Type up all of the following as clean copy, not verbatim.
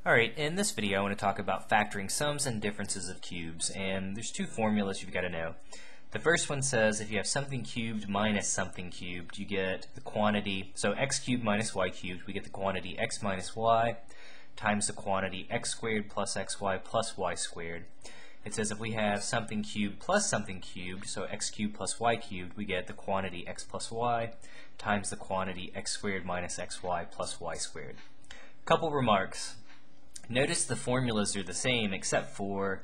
Alright, in this video I want to talk about factoring sums and differences of cubes, and there's two formulas you've got to know. The first one says if you have something cubed minus something cubed, you get the quantity, so x cubed minus y cubed, we get the quantity x minus y times the quantity x squared plus xy plus y squared. It says if we have something cubed plus something cubed, so x cubed plus y cubed, we get the quantity x plus y times the quantity x squared minus xy plus y squared. Couple remarks. Notice the formulas are the same except for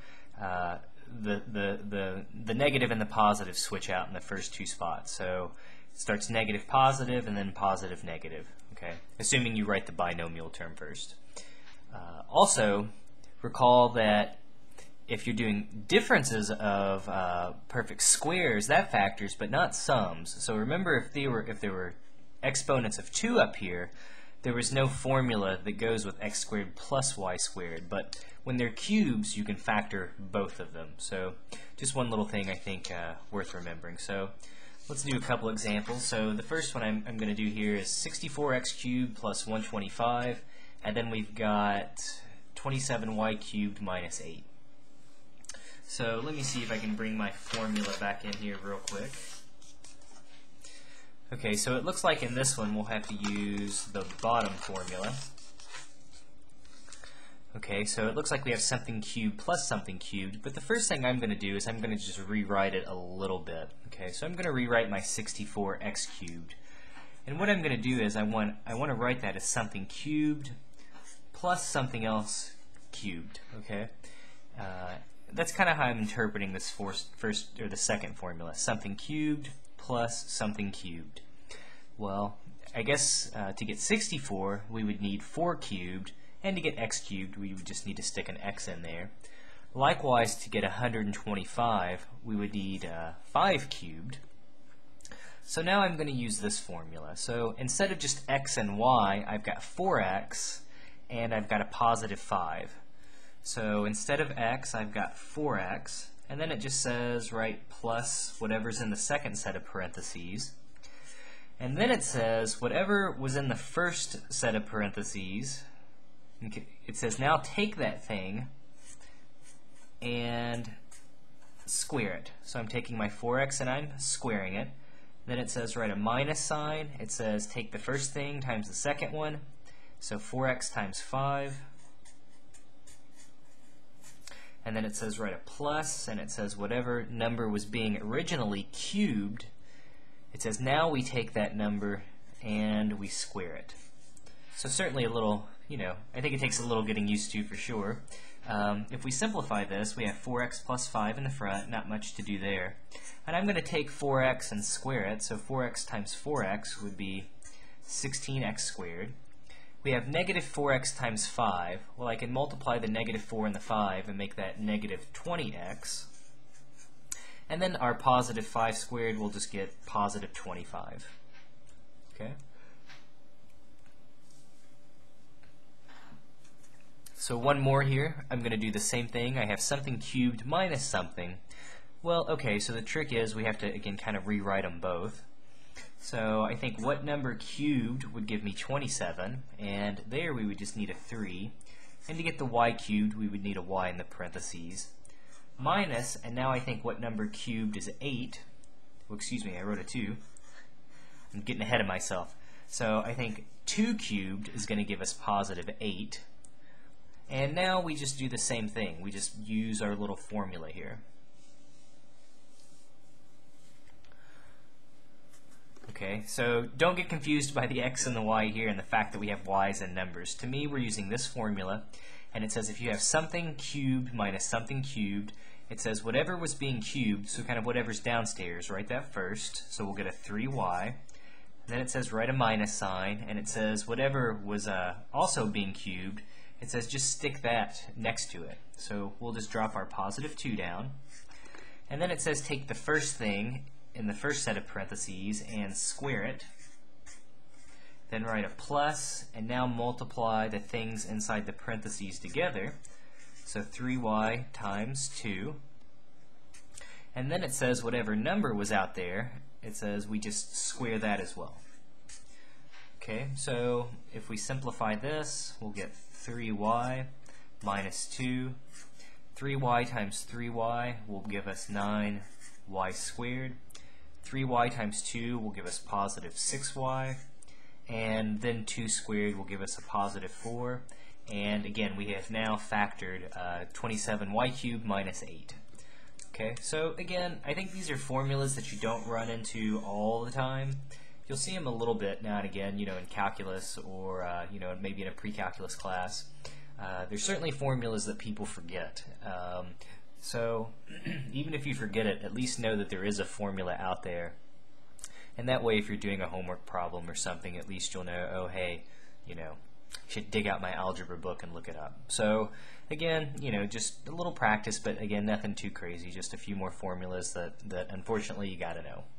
the negative and the positive switch out in the first two spots. So it starts negative positive and then positive negative, okay? Assuming you write the binomial term first. Also, recall that if you're doing differences of perfect squares, that factors, but not sums. So remember, if there were exponents of 2 up here, there was no formula that goes with x squared plus y squared, but when they're cubes you can factor both of them. So just one little thing I think worth remembering. So let's do a couple examples. So the first one I'm going to do here is 64x cubed plus 125, and then we've got 27y cubed minus 8. So let me see if I can bring my formula back in here real quick. Okay, so it looks like in this one we'll have to use the bottom formula. Okay, so it looks like we have something cubed plus something cubed, but the first thing I'm going to do is I'm going to just rewrite it a little bit. Okay, so I'm going to rewrite my 64x cubed. And what I'm going to do is I want to write that as something cubed plus something else cubed. Okay, that's kind of how I'm interpreting this the second formula, something cubed plus something cubed. Well, I guess to get 64 we would need 4 cubed, and to get x cubed we would just need to stick an x in there. Likewise, to get 125 we would need 5 cubed. So now I'm going to use this formula. So instead of just x and y, I've got 4x and I've got a positive 5. So instead of x, I've got 4x, and then it just says, right, plus whatever's in the second set of parentheses. And then it says whatever was in the first set of parentheses, it says now take that thing and square it. So I'm taking my 4x and I'm squaring it. Then it says write a minus sign. It says take the first thing times the second one. So 4x times 5. And then it says write a plus, and it says whatever number was being originally cubed, it says now we take that number and we square it. So certainly a little, I think it takes a little getting used to for sure. If we simplify this, we have 4x plus 5 in the front, not much to do there. And I'm going to take 4x and square it, so 4x times 4x would be 16x squared. We have negative 4x times 5. Well, I can multiply the negative 4 and the 5 and make that negative 20x. And then our positive 5 squared will just get positive 25. Okay? So one more here. I'm going to do the same thing. I have something cubed minus something. Well, okay, so the trick is we have to, again, kind of rewrite them both. So I think what number cubed would give me 27, and there we would just need a 3. And to get the y cubed, we would need a y in the parentheses. Minus, and now I think what number cubed is 8. Well, excuse me, I wrote a 2. I'm getting ahead of myself. So I think 2 cubed is going to give us positive 8. And now we just do the same thing. We just use our little formula here. Okay, so don't get confused by the x and the y here and the fact that we have y's and numbers. To me, we're using this formula, and it says if you have something cubed minus something cubed, it says whatever was being cubed, so kind of whatever's downstairs, write that first, so we'll get a 3y. And then it says write a minus sign, and it says whatever was also being cubed, it says just stick that next to it. So we'll just drop our positive 2 down. And then it says take the first thing in the first set of parentheses and square it. Then write a plus, and now multiply the things inside the parentheses together. So 3y times 2. And then it says whatever number was out there, it says we just square that as well. Okay, so if we simplify this, we'll get 3y minus 2. 3y times 3y will give us 9y squared. 3y times 2 will give us positive 6y. And then 2 squared will give us a positive 4. And again, we have now factored 27y cubed minus 8. Okay, so again, I think these are formulas that you don't run into all the time. You'll see them a little bit now and again, in calculus or maybe in a pre-calculus class. There's certainly formulas that people forget. So even if you forget it, at least know that there is a formula out there. And that way, if you're doing a homework problem or something, at least you'll know, oh hey, should dig out my algebra book and look it up. So again, just a little practice, but again, nothing too crazy, just a few more formulas that unfortunately you gotta know.